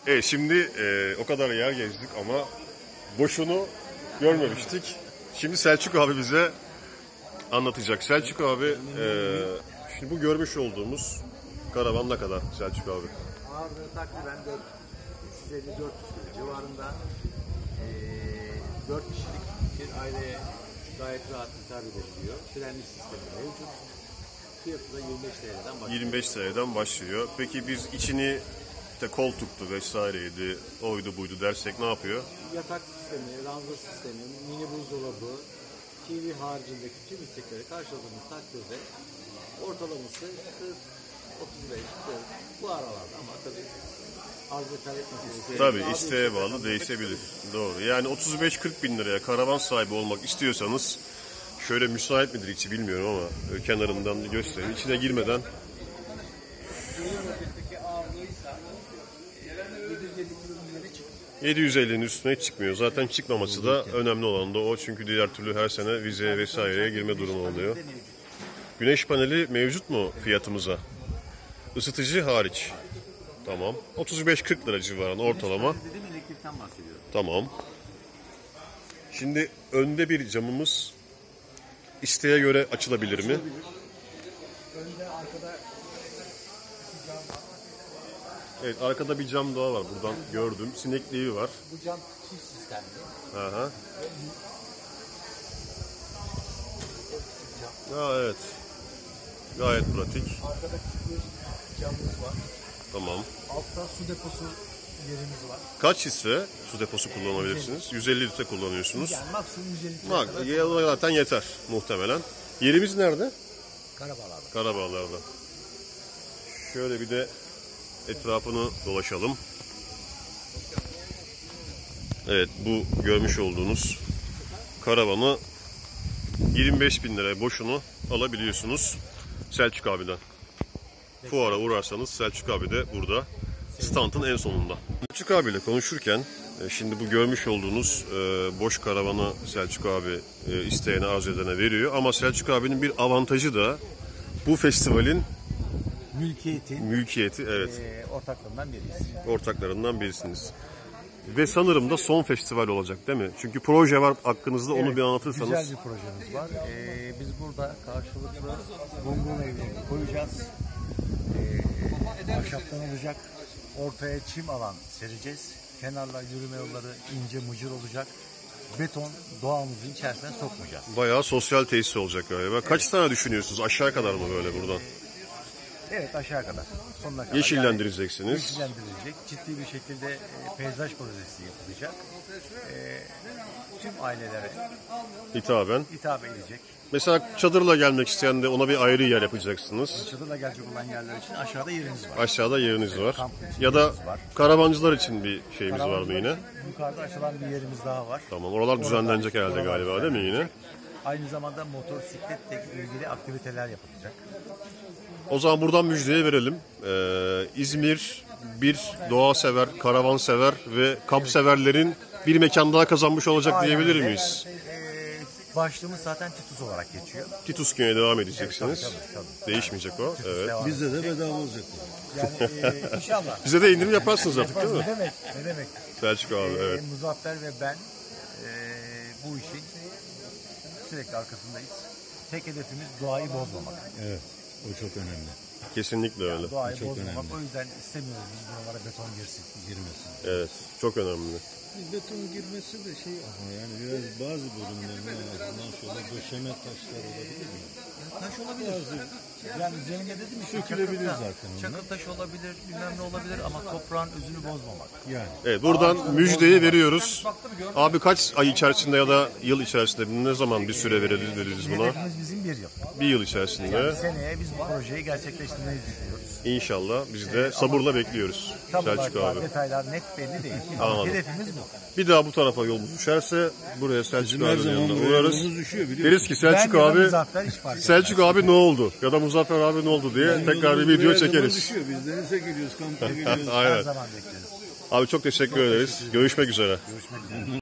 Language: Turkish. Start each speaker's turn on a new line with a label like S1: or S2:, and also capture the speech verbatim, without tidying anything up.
S1: Evet, şimdi e, o kadar yer gezdik ama boşunu görmemiştik. Şimdi Selçuk abi bize anlatacak. Selçuk abi, e, şimdi bu görmüş olduğumuz karavan ne kadar Selçuk abi?
S2: Ağırlığı takriben üç yüz elli dört yüz kilo civarında. E, dört kişilik bir aileye gayet rahat hitap edebiliyor. Frenli sistemi mevcut. Fiyatı da yirmi beş T L'den başlıyor.
S1: yirmi beş T L'den başlıyor. Peki biz içini işte koltuktu vesaireydi, oydu buydu dersek ne yapıyor?
S2: Yatak sistemi, ranza sistemi, mini buzdolabı, T V haricindeki tüm istekleri karşıladığımız takdirde ortalaması kırk otuz beş kırk bu aralarda, ama tabii az ve talep meselesi.
S1: Tabii isteğe bağlı değişebilir. Doğru. Yani otuz beş kırk bin liraya karavan sahibi olmak istiyorsanız, şöyle müsait midir içi bilmiyorum ama kenarından göstereyim. İçine girmeden yedi yüz ellinin üstüne hiç çıkmıyor. Zaten çıkmaması da önemli olan da o. Çünkü diğer türlü her sene vizeye vesaireye girme durumu oluyor. Güneş paneli mevcut mu fiyatımıza? Isıtıcı hariç. Tamam. otuz beş kırk lira civarında ortalama. Tamam. Şimdi önde bir camımız isteğe göre açılabilir mi?
S2: Önde, arkada cam.
S1: Evet, arkada bir cam daha var. Buradan gördüm. Sinekliği var.
S2: Bu cam çift sistemli.
S1: Aha. Ha, evet. Gayet pratik.
S2: Arkada küçük bir camımız var.
S1: Tamam.
S2: Altta su deposu yerimiz var.
S1: Kaç litre su deposu kullanabilirsiniz? yüz elli litre kullanıyorsunuz.
S2: Yani maksimum yüz elli litre.
S1: Bak,
S2: kadar
S1: zaten yeter muhtemelen. Yerimiz nerede?
S2: Karabağlar'da.
S1: Karabağlar'da. Şöyle bir de etrafını dolaşalım. Evet, bu görmüş olduğunuz karavanı yirmi beş bin liraya boşunu alabiliyorsunuz Selçuk abiden. Fuara uğrarsanız Selçuk abi de burada, standın en sonunda. Selçuk abiyle konuşurken şimdi bu görmüş olduğunuz boş karavanı Selçuk abi isteyene, arz edene veriyor. Ama Selçuk abinin bir avantajı da bu festivalin
S2: Mülkiyeti.
S1: Mülkiyeti, evet.
S2: E, ortaklarından biriyiz.
S1: Ortaklarından birisiniz. Ve sanırım da son festival olacak değil mi? Çünkü proje var hakkınızda, onu
S2: Evet,
S1: bir anlatırsanız.
S2: güzel bir projemiz var. Ee, biz burada karşılıklı bungalov evlerini koyacağız. Ee, ahşaptan olacak. Ortaya çim alan sereceğiz. Kenarlar yürüme yolları ince mıcır olacak. Beton doğamızın içerisine sokmayacağız.
S1: Bayağı sosyal tesis olacak galiba. Evet. Kaç tane düşünüyorsunuz? Aşağı kadar mı böyle buradan?
S2: Evet, aşağı kadar. Sonuna kadar.
S1: Yeşillendireceksiniz.
S2: Yani yeşillendirilecek. Ciddi bir şekilde e, peyzaj projesi yapılacak. E, tüm ailelere
S1: Hitaben.
S2: hitap edecek.
S1: Mesela çadırla gelmek isteyen de ona bir ayrı yer yapacaksınız.
S2: Çadırla gelecek olan yerler için aşağıda yeriniz var.
S1: Aşağıda yeriniz var.
S2: Kamp için
S1: Ya da
S2: yeriniz var.
S1: karavancılar için bir şeyimiz var mı
S2: Karavancılar
S1: yine?
S2: için yukarıda açılan bir yerimiz daha var.
S1: Tamam. Oralar düzenlenecek herhalde
S2: oralar
S1: galiba değil mi yine?
S2: Aynı zamanda motosikletle ilgili aktiviteler yapılacak.
S1: O zaman buradan müjdeyi verelim. Ee, İzmir bir doğa sever, karavan sever ve kamp severlerin bir mekan daha kazanmış olacak
S2: Aynen
S1: diyebilir
S2: öyle.
S1: miyiz?
S2: Ee, başlığımız zaten Titus olarak geçiyor.
S1: Titus Köy'e devam edeceksiniz.
S2: Evet, tabii, tabii.
S1: Değişmeyecek o. Evet.
S2: Devam.
S3: Bizde de bedava olacak.
S2: Yani e, inşallah.
S1: Bize de indirim yaparsınız artık değil mi?
S2: Ne demek? Ne demek?
S1: Selçuk abi,
S2: Ee,
S1: evet.
S2: Muzaffer ve ben e, bu işin sürekli arkasındayız. Tek hedefimiz doğayı bozmamak.
S3: Evet. O çok önemli.
S1: Kesinlikle öyle.
S2: Doğayı
S3: çok
S2: bozmamak.
S3: önemli.
S2: O yüzden istemiyoruz biz buralara beton girsin.
S3: Girmesin.
S1: Evet, çok önemli.
S3: Beton girmesi de şey ama yani biraz bazı bölümlerinde azından şöyle döşeme taşlar olabilir mi?
S2: Taş olabilir. Yani üzerine dedim işte
S3: Sökülebilir
S2: çakıl,
S3: zaten onlar.
S2: çakıl taş olabilir, bilmem ne olabilir ama toprağın özünü bozmamak.
S3: Yani.
S1: Evet, buradan müjdeyi veriyoruz. Abi kaç ay içerisinde ya da yıl içerisinde, ne zaman bir süre veririz, veririz buna?
S2: Hedefimiz bizim bir yıl.
S1: Bir yıl içerisinde.
S2: Yani seneye biz bu projeyi gerçekleştirmeyi düşünüyoruz.
S1: İnşallah biz de sabırla bekliyoruz
S2: Tam
S1: Selçuk
S2: olarak
S1: abi.
S2: detaylar net belli değil. Ama
S1: Anladım.
S2: hedefimiz bu.
S1: Bir daha bu tarafa yolumuz düşerse buraya Selçuk
S3: Her
S1: abinin
S3: zaman
S1: yanına
S3: buraya
S1: uğrarız.
S3: yolumuz düşüyor biliyor
S1: Deriz
S3: musun?
S1: ki Selçuk
S2: Ben ya da
S1: abi,
S2: Muzaffer hiç fark etmez.
S1: Selçuk abi ne oldu? Ya da Muzaffer abi ne oldu diye tekrar bir video
S3: Buraya zaman
S1: çekeriz.
S3: düşüyor. Biz denize gidiyoruz, kampa gidiyoruz.
S2: Her
S1: Aynen.
S2: zaman bekleriz.
S1: Abi çok teşekkür ederiz. Görüşmek üzere.
S2: Görüşmek üzere.